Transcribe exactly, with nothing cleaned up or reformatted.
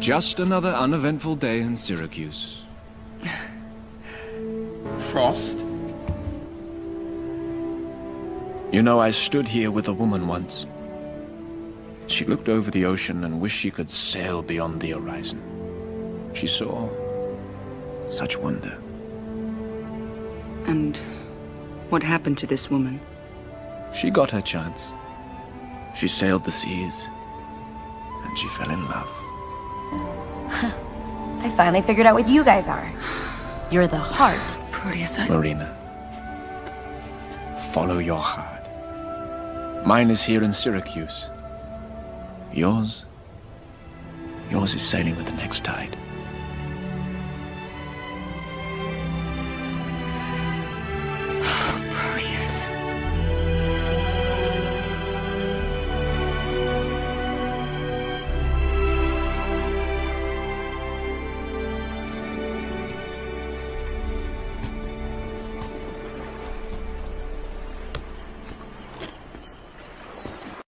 Just another uneventful day in Syracuse. Frost? You know, I stood here with a woman once. She looked over the ocean and wished she could sail beyond the horizon. She saw such wonder. And what happened to this woman? She got her chance. She sailed the seas, and she fell in love. I finally figured out what you guys are. You're the heart. Proteus, I... Marina, follow your heart. Mine is here in Syracuse. Yours? Yours is sailing with the next tide.